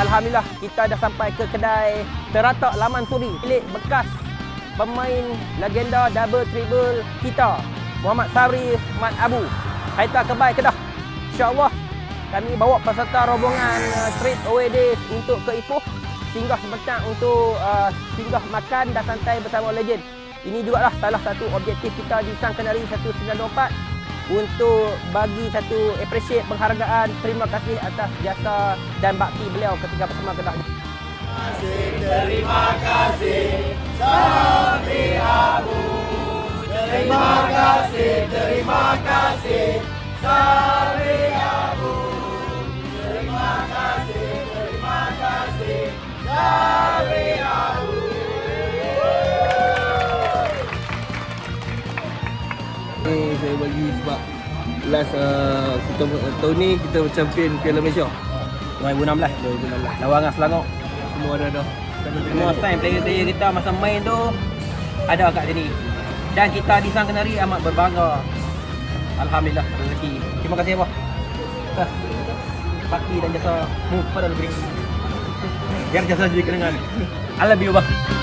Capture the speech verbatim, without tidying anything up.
Alhamdulillah kita dah sampai ke kedai Teratak Laman Suri milik bekas pemain legenda double triple kita, Muhammad Sabri Mat Abu, Haita Kebai, Kedah. InsyaAllah kami bawa peserta rombongan uh, straight away days untuk ke Ipoh, singgah sebentar untuk uh, singgah makan dan santai bersama legend. Ini juga lah salah satu objektif kita di Sang Kenari seratus sembilan puluh empat, untuk bagi satu appreciate, penghargaan, terima kasih atas jasa dan bakti beliau ketika bersama Kedah. Terima kasih Sabri Abu, terima kasih, terima kasih Sabri Abu, terima kasih, terima kasih Sabri Abu. Ni saya bagi sebab last uh, kita tahun ni kita champion Piala Malaysia dua ribu enam belas lawan Selangor. Semua ada dah. Semua sign player-player kita masa main tu ada kat sini. Dan kita di Sang Kenari amat berbangga. Alhamdulillah rezeki. Terima kasih abah atas bakti dan jasa mu pada negeri. Biar jasa jadi kenangan. I love you abah.